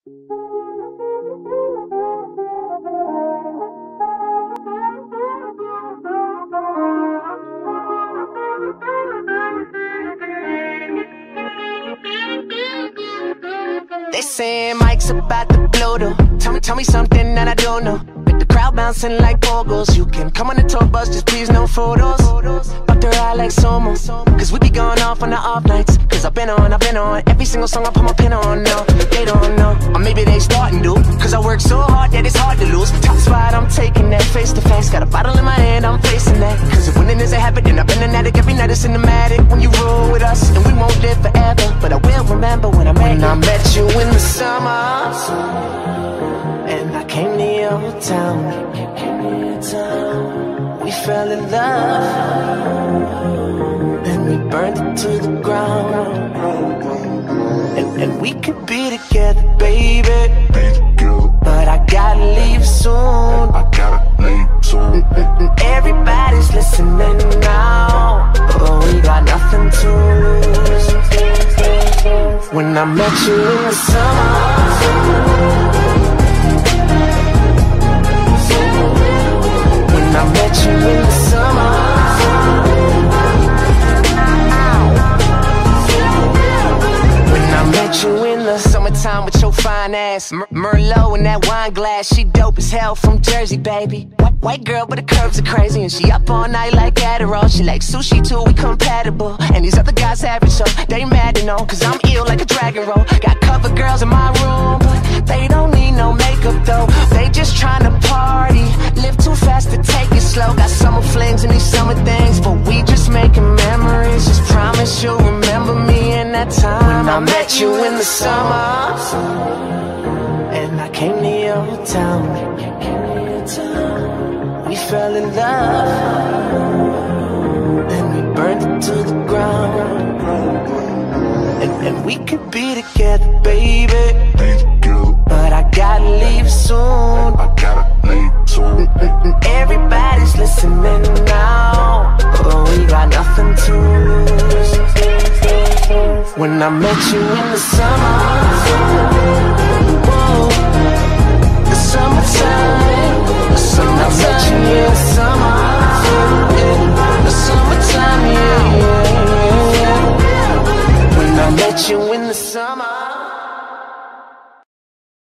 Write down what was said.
They saying Mike's about to blow though. Tell me something that I don't know. With the crowd bouncing like bogles. You can come on the tour bus, just please no photos. Up their eye like Somo. Cause we be going off on the off nights. Cause I've been on every single song I put my pen on now. They don't know, or maybe they starting to. Cause I work so hard that it's hard to lose. Top spot, I'm taking that face to face. Got a bottle in my hand, I'm facing that. Cause if winning is a habit, then I've been an addict. Every night it's cinematic. When you roll with us, and we won't live forever. But I will remember when I met you in the summer. And I came to your town. We fell in love. Then we burned it to the ground. And we could be together, baby. But I gotta leave soon. Everybody's listening now, but we got nothing to lose. When I met you in the summer, when I met you in the summer, when I met you in the summertime with your fine ass, Merlot in that wine glass. She dope as hell from Jersey, baby. White girl, but the curves are crazy. And she up all night like Adderall. She like sushi too, we compatible. And these other guys average, so they mad to know. Cause I'm ill like a dragon roll. Got cover girls in my room, but they don't need no makeup though. They just tryna party, live too fast to take it slow. Got summer flings and these summer things, but we just making memories. Just promise you'll remember me in that time when I met you in the summer. And I came to your town. We fell in love. Then we burned it to the ground. And we could be together, baby. But I gotta leave soon. Everybody's listening now, but we got nothing to lose. When I met you